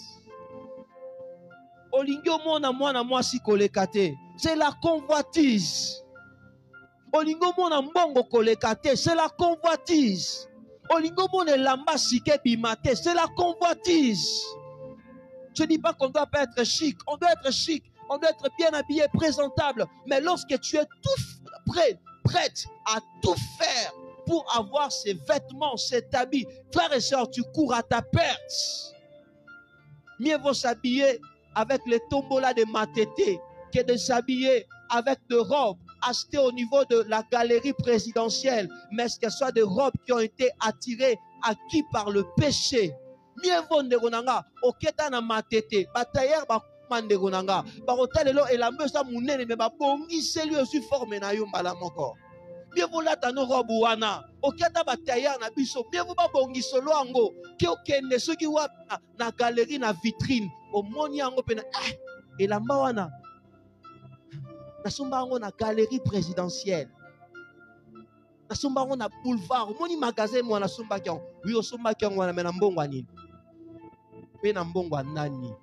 Olingio mona mwana mwasi kolekate. C'est la convoitise. Olingo mona mbongo kolekate. C'est la convoitise. Olingo mona lamba sike bimate. C'est la convoitise. Je ne dis pas qu'on doit pas être chic. On doit être chic. On doit être bien habillé, présentable. Mais lorsque tu es tout prête à tout faire pour avoir ces vêtements, cet habit, frères et sœurs, tu cours à ta perte. Mieux vaut s'habiller avec les tombolas de Matete que de s'habiller avec des robes achetées au niveau de la galerie présidentielle, mais ce soit des robes qui ont été attirées à qui par le péché. Mieux vaut ndegonanga oketa na Matete batailleur ba mandegonanga ba hotelelo elambe sa munene me ba bongi seli aussi forme na yo mbala moko. Mieux vaut la tano robe wana oketa batailleur na biso mieux vaut ba bongi solo ango ki okende soki wa na galerie na vitrine omoni ango pena elamba wana na somba ango na galerie présidentielle na somba ango na boulevard omoni magasin mo na somba kyango oui osomba kyango na mena mbongo nini pe na mbongo nani?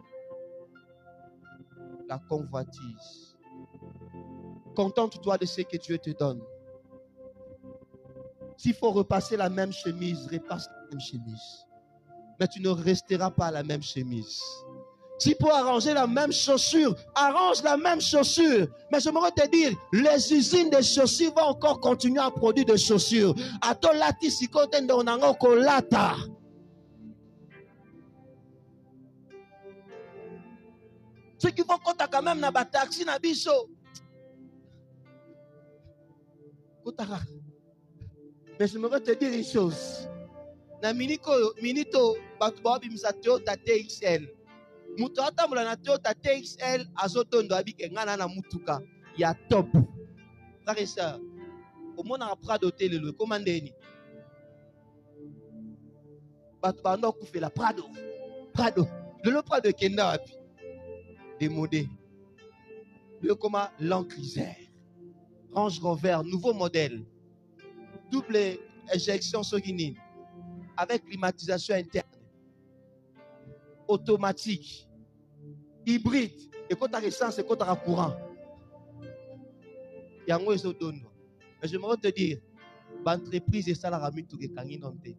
La convoitise. Contente-toi de ce que Dieu te donne. S'il faut repasser la même chemise, repasse la même chemise. Mais tu ne resteras pas à la même chemise. S'il faut arranger la même chaussure, arrange la même chaussure. Mais j'aimerais te dire, les usines de chaussures vont encore continuer à produire des chaussures. Ato lati sikote ndonango kolata. Ceux qui vont compter quand même dans le taxi, dans le biso. Mais je voudrais te dire une chose. Dans le minito, Toyota TXL. Muto atamula na Toyota TXL, azotondo abike ngana na mutuka. Ya top. Frère et sœur, au moins on a Prado Télé, commandez-ni. Batbando koufé la Prado. Prado. Le Prado Kenda api. Démodé. Le comment l'enclisère. Range Rover, nouveau modèle. Double injection Sogini. Avec climatisation interne. Automatique. Hybride. Et quand tu as essence et quand tu as courant. Il y a un peu de. Mais j'aimerais te dire, l'entreprise est ça la ramine tout le monde.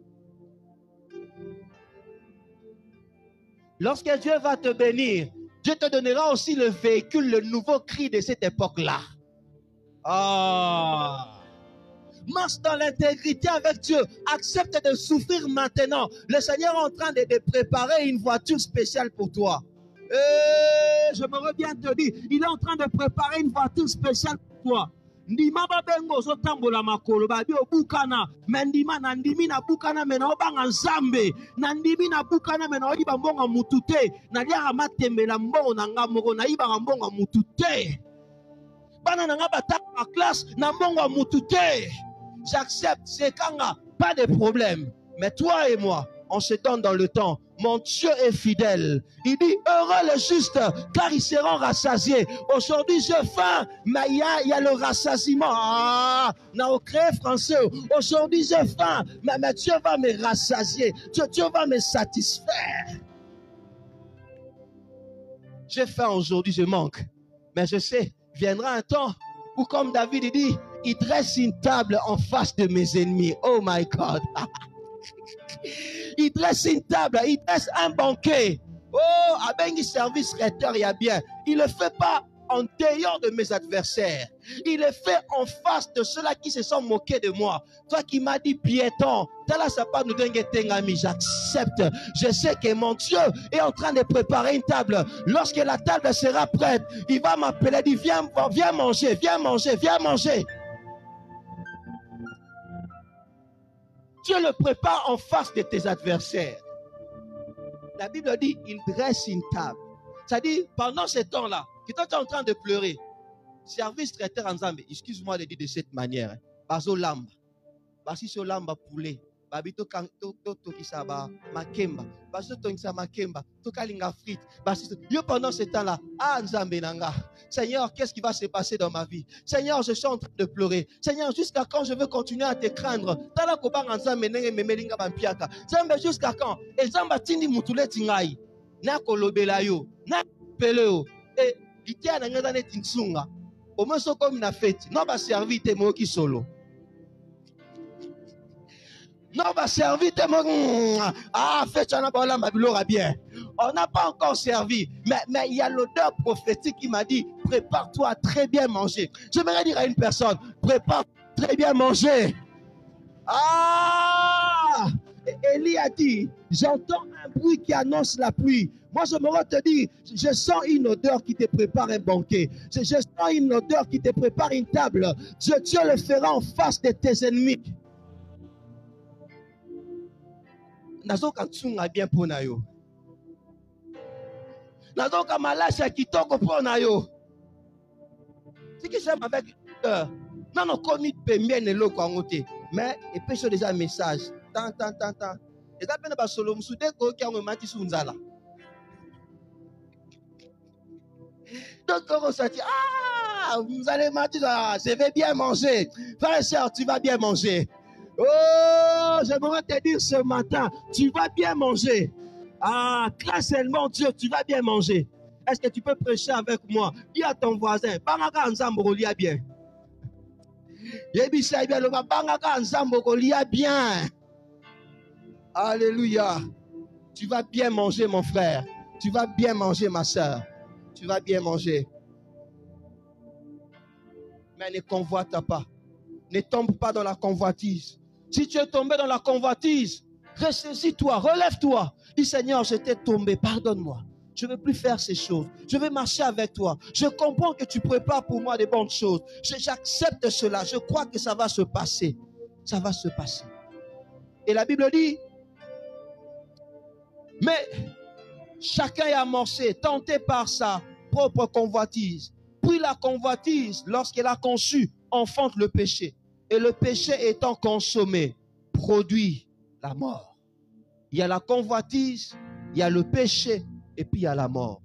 Lorsque Dieu va te bénir, Dieu te donnera aussi le véhicule, le nouveau cri de cette époque-là. Ah! Marche dans l'intégrité avec Dieu. Accepte de souffrir maintenant. Le Seigneur est en train de préparer une voiture spéciale pour toi. Je me reviens te dire, il est en train de préparer une voiture spéciale pour toi. Ndima babengo zo tambola makolo babi obukana mendima na ndimi na bukana mena obanga nzambe na ndimi na bukana mena oyiba mbonga mutute na liaka matembela mbongo na nga moko na yiba mbonga mutute bana na nga bataka na classe na mbongo mutute. J'accepte, c'est kanga, pas de problème. Mais toi et moi, on se donne dans le temps. Mon Dieu est fidèle. Il dit, heureux les justes, car ils seront rassasiés. Aujourd'hui, j'ai faim, mais il y a le rassasiement. Ah, n'a au créé français. Aujourd'hui, j'ai faim, mais Dieu va me rassasier. Dieu va me satisfaire. J'ai faim aujourd'hui, je manque. Mais je sais, viendra un temps où, comme David dit, il dresse une table en face de mes ennemis. Oh my God. Il dresse une table, il dresse un banquet. Oh, avec un service traiteur, il y a bien. Il ne le fait pas en dehors de mes adversaires. Il le fait en face de ceux-là qui se sont moqués de moi. Toi qui m'as dit piéton, j'accepte. Je sais que mon Dieu est en train de préparer une table. Lorsque la table sera prête, il va m'appeler, il dit viens manger, viens manger, viens manger. Dieu le prépare en face de tes adversaires. La Bible dit, il dresse une table. C'est-à-dire, pendant ce temps-là, que toi tu es en train de pleurer, service traiteur en Zambie, excuse-moi de dire de cette manière, bazo lamba, basi so lamba poulet, babito to kisaba makemba, baso to kisaba makemba, to kalinga frite, basi yo pendant ce temps-là, ah Nzambe nanga, Seigneur, qu'est-ce qui va se passer dans ma vie? Seigneur, je suis en train de pleurer. Seigneur, jusqu'à quand je veux continuer à te craindre? Tala kobanga Nzambe nenge memelinga bampiaka. Nzambe jusqu'à quand? Et Nzamba tindi mutule tingai, na kolobela yo, na peleo, et itia na ngana tinsunga. Au moins so comme na fête, non ba servi te mo ki solo. Non, va servir. Ah, faites un bien. On n'a pas encore servi. Mais il y a l'odeur prophétique qui m'a dit, prépare-toi à très bien manger. J'aimerais dire à une personne, prépare très bien manger. Ah! Élie a dit, j'entends un bruit qui annonce la pluie. Moi, je me te dire, je sens une odeur qui te prépare un banquet. Je sens une odeur qui te prépare une table. Dieu le fera en face de tes ennemis. Nazoka tsunga bien pona yo. Nazoka malasha kitoko pona yo. Ce que j'aime avec non non commis pembien ne lo kwangote. Mais et pêche déjà un message. Tant. Et ça peine pas solo musude ko ki ango mati sunzala. Donc on s'est dit ah vous allez manger, je vais bien manger. Frère et soeur, tu vas bien manger. Oh, j'aimerais te dire ce matin, tu vas bien manger. Ah, grâce seulement Dieu, tu vas bien manger. Est-ce que tu peux prêcher avec moi? Dis à ton voisin, Bangaka Nzambo lia bien. Yebisa bien le Bangaka Nzambo lia bien. Alléluia. Tu vas bien manger, mon frère. Tu vas bien manger, ma soeur. Tu vas bien manger. Mais ne convoite pas. Ne tombe pas dans la convoitise. Si tu es tombé dans la convoitise, ressaisis-toi, relève-toi. Dis Seigneur, je t'ai tombé, pardonne-moi. Je ne veux plus faire ces choses. Je veux marcher avec toi. Je comprends que tu prépares pour moi des bonnes choses. J'accepte cela. Je crois que ça va se passer. Ça va se passer. Et la Bible dit, mais chacun est amorcé, tenté par sa propre convoitise. Puis la convoitise, lorsqu'elle a conçu, enfante le péché. Et le péché étant consommé, produit la mort. Il y a la convoitise, il y a le péché, et puis il y a la mort.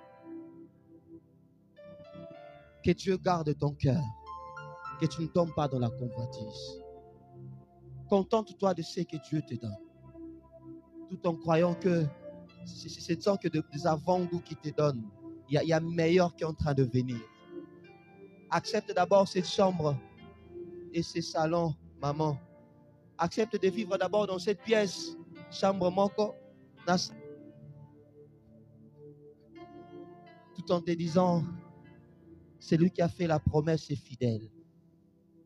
Que Dieu garde ton cœur, que tu ne tombes pas dans la convoitise. Contente-toi de ce que Dieu te donne, tout en croyant que c'est tant que des avant-goûts qui te donnent. Il y a meilleur qui est en train de venir. Accepte d'abord cette chambre et ce salon, maman. Accepte de vivre d'abord dans cette pièce, chambre moko, tout en te disant, celui qui a fait la promesse est fidèle.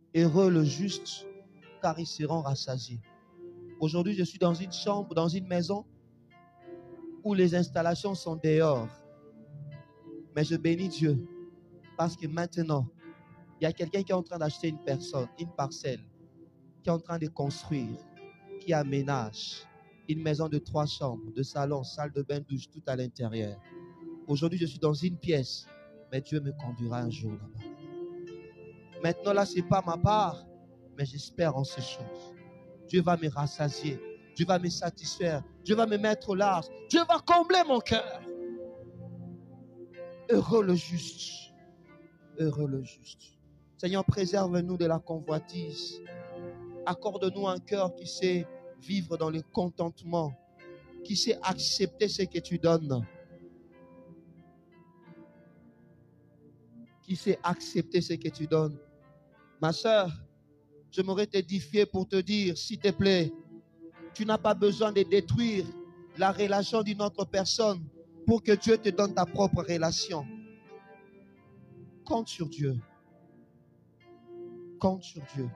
Heureux le juste, car ils seront rassasiés. Aujourd'hui, je suis dans une chambre, dans une maison où les installations sont dehors. Mais je bénis Dieu parce que maintenant, il y a quelqu'un qui est en train d'acheter une personne, une parcelle, qui est en train de construire, qui aménage une maison de 3 chambres, de salon, salle de bain, douche, tout à l'intérieur. Aujourd'hui, je suis dans une pièce, mais Dieu me conduira un jour là-bas. Maintenant, là, ce n'est pas ma part, mais j'espère en ces choses. Dieu va me rassasier, Dieu va me satisfaire, Dieu va me mettre au large, Dieu va combler mon cœur. Heureux le juste, heureux le juste. Seigneur, préserve-nous de la convoitise. Accorde-nous un cœur qui sait vivre dans le contentement, qui sait accepter ce que tu donnes. Qui sait accepter ce que tu donnes. Ma soeur, je m'aurais édifié pour te dire, s'il te plaît, tu n'as pas besoin de détruire la relation d'une autre personne pour que Dieu te donne ta propre relation. Compte sur Dieu. Compte sur Dieu.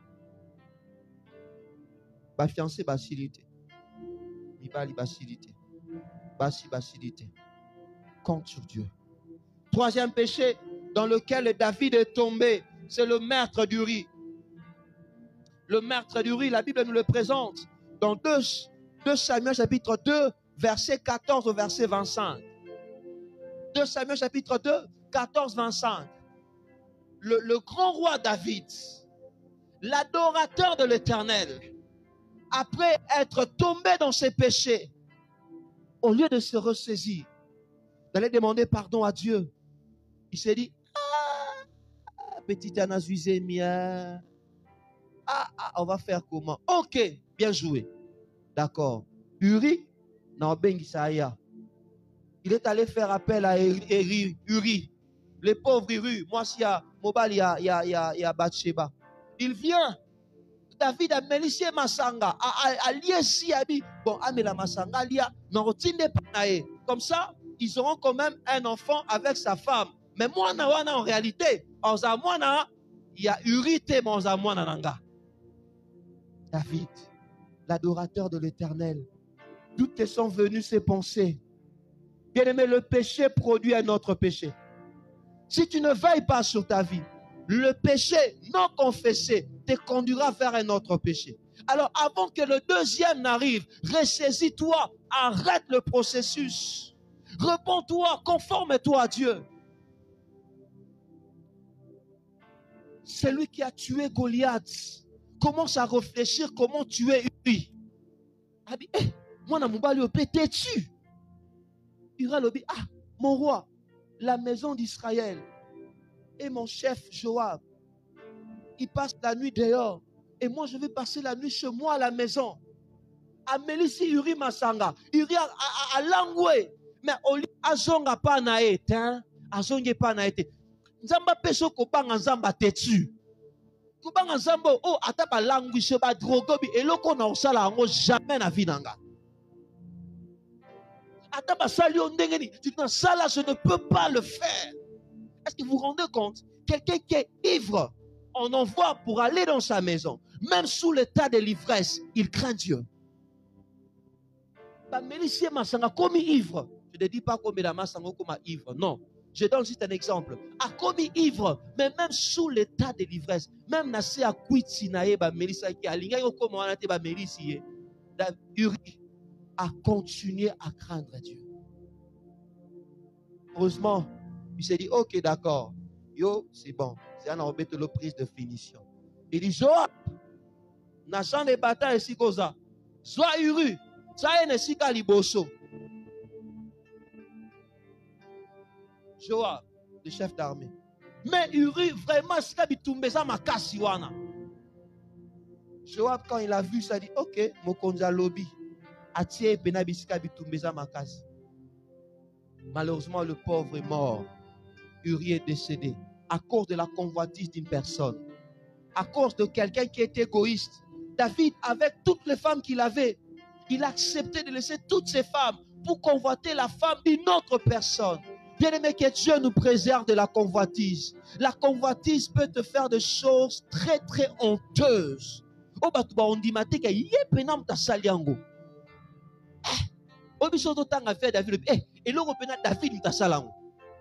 Ma fiancée, facilité. Mibali, facilité. Basi, facilité. Compte sur Dieu. Troisième péché dans lequel David est tombé, c'est le meurtre d'Uri. Le meurtre d'Uri, la Bible nous le présente dans 2 Samuel chapitre 2, verset 14 au verset 25. 2 Samuel chapitre 2, 14, 25. Le grand roi David, l'adorateur de l'Éternel, après être tombé dans ses péchés, au lieu de se ressaisir, d'aller demander pardon à Dieu, il s'est dit, petit Anazuzé mia, on va faire comment? Ok, bien joué. D'accord. Uri, non, Bengisaya. Il est allé faire appel à Uri. Le pauvre Uri, moi, s'il y a Mobile, il y a Bathsheba. Il vient. David a Mélissié Masanga, a lié si abi, bon, Amela Masanga, lia, n'orotinde panae. Comme ça, ils auront quand même un enfant avec sa femme. Mais moi, en réalité, il y a Urité, mon nanga. David, l'adorateur de l'Éternel, toutes sont venues ses pensées. Bien aimé, le péché produit un autre péché. Si tu ne veilles pas sur ta vie, le péché non confessé te conduira vers un autre péché. Alors, avant que le deuxième n'arrive, ressaisis-toi, arrête le processus. Repends-toi, conforme-toi à Dieu. Celui qui a tué Goliath commence à réfléchir comment tuer Uri. Moi, t'es tu. Uri, mon roi, la maison d'Israël et mon chef Joab, il passe la nuit dehors. Et moi, je vais passer la nuit chez moi à la maison. Amélissi Uri Masanga. Uri a langwe. Mais au lieu azonga pa na ete, azonge pa na ete. Nzamba peso kopanga nzamba tetu. Kopanga nzamba ataba langwi sheba drogobi eloko na osala ango jamais na vinanga. Ataba sali ondengeni, tu dis ça là je ne peux pas le faire. Est-ce que vous vous rendez compte? Quelqu'un qui est ivre, on envoie pour aller dans sa maison. Même sous l'état de l'ivresse, il craint Dieu. Mélissier Masanga, comme ivre. Je ne dis pas comme la Masanga comme ivre. Non. Je donne juste un exemple. A comme ivre, mais même sous l'état de l'ivresse, même Nassé a quitté Naeba Mélissa qui a ligné comme on a été Mélissie. Uri a continué à craindre Dieu. Heureusement, il s'est dit, ok, d'accord. Yo, c'est bon. C'est un embête de prise de finition. Il dit, Joab, n'a champ de bataille ici comme ça. Soit Uri, ça est ici Kaliboso. Joab, le chef d'armée. Mais Uri, vraiment, c'est Kabitumbe ma Kasiwana. Joab, quand il a vu ça, il dit, ok, Mokonza Lobby. Atie Benabi Kabitumbe ma Kasi. Malheureusement, le pauvre est mort. Uri est décédé à cause de la convoitise d'une personne, à cause de quelqu'un qui est égoïste. David, avec toutes les femmes qu'il avait, il a accepté de laisser toutes ses femmes pour convoiter la femme d'une autre personne. Bien-aimé, que Dieu nous préserve de la convoitise. La convoitise peut te faire des choses très très honteuses. Oh, bah, on dit maté que yé penam ta saliango. Oh, biso to tanga fait David. Et l'eau pena David ta salango.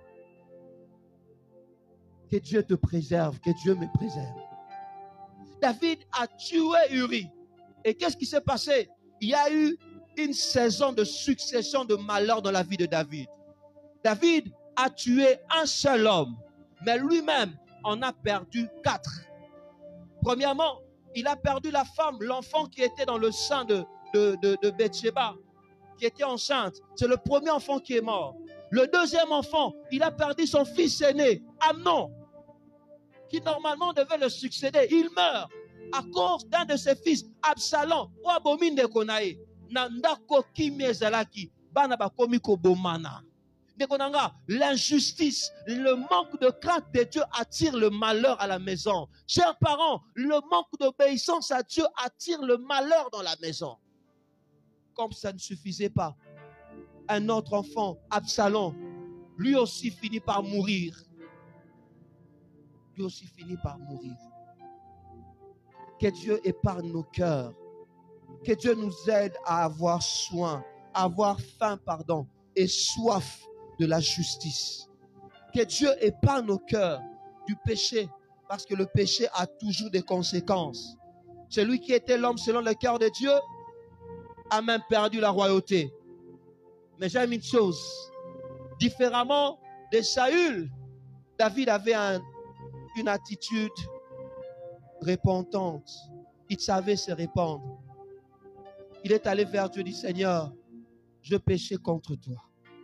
Que Dieu te préserve, que Dieu me préserve. David a tué Uri. Et qu'est-ce qui s'est passé? Il y a eu une saison de succession de malheurs dans la vie de David. David a tué un seul homme, mais lui-même en a perdu 4. Premièrement, il a perdu la femme, l'enfant qui était dans le sein de Bathsheba, qui était enceinte. C'est le premier enfant qui est mort. Le deuxième enfant, il a perdu son fils aîné, Amnon, qui normalement devait le succéder. Il meurt à cause d'un de ses fils, Absalom, ou Abomine de Konaï. Nandako Kimezalaki, Banabakomi Kobomana. L'injustice, le manque de crainte de Dieu attire le malheur à la maison. Chers parents, le manque d'obéissance à Dieu attire le malheur dans la maison. Comme ça ne suffisait pas, un autre enfant, Absalom, lui aussi finit par mourir. Lui aussi finit par mourir. Que Dieu épargne nos cœurs. Que Dieu nous aide à avoir soin, à avoir faim, et soif de la justice. Que Dieu épargne nos cœurs du péché, parce que le péché a toujours des conséquences. Celui qui était l'homme selon le cœur de Dieu a même perdu la royauté. Mais j'aime une chose, différemment de Saül, David avait une attitude repentante. Il savait se répandre. Il est allé vers Dieu et dit, Seigneur, je péchais contre toi.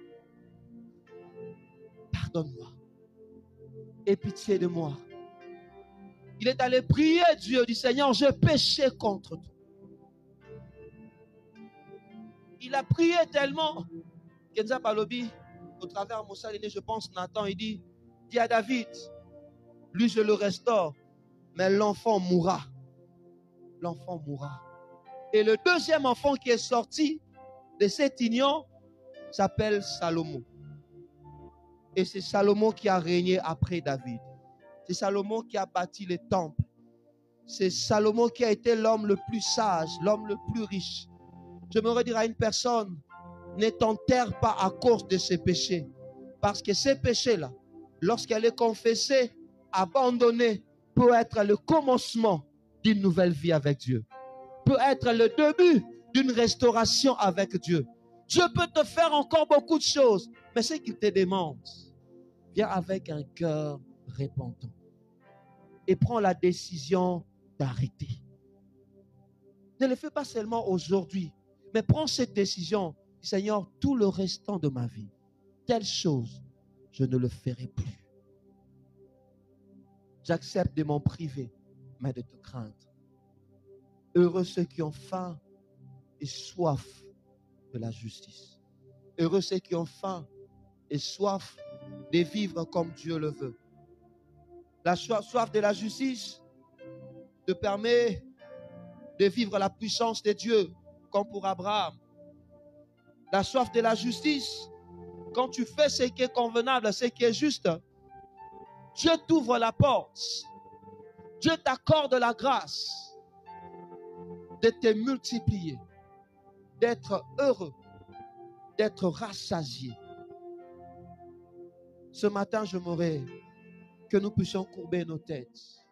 Pardonne-moi. Aie pitié de moi. Il est allé prier Dieu, dit Seigneur, je péchais contre toi. Il a prié tellement. Kenza Balobi, au travers Moussa Léné, je pense, Nathan, il dit à David, lui je le restaure, mais l'enfant mourra. L'enfant mourra. Et le deuxième enfant qui est sorti de cette union s'appelle Salomon. Et c'est Salomon qui a régné après David. C'est Salomon qui a bâti le temple. C'est Salomon qui a été l'homme le plus sage, l'homme le plus riche. J'aimerais dire à une personne, ne t'enterre pas à cause de ses péchés. Parce que ces péchés-là, lorsqu'elle est confessée, abandonnée, peut être le commencement d'une nouvelle vie avec Dieu. Peut être le début d'une restauration avec Dieu. Dieu peut te faire encore beaucoup de choses, mais ce qu'il te demande, viens avec un cœur repentant et prends la décision d'arrêter. Ne le fais pas seulement aujourd'hui, mais prends cette décision. Seigneur, tout le restant de ma vie, telle chose, je ne le ferai plus. J'accepte de m'en priver, mais de te craindre. Heureux ceux qui ont faim et soif de la justice. Heureux ceux qui ont faim et soif de vivre comme Dieu le veut. La soif de la justice te permet de vivre la puissance de Dieu, comme pour Abraham. La soif de la justice, quand tu fais ce qui est convenable, ce qui est juste, Dieu t'ouvre la porte. Dieu t'accorde la grâce de te multiplier, d'être heureux, d'être rassasié. Ce matin, j'aimerais que nous puissions courber nos têtes.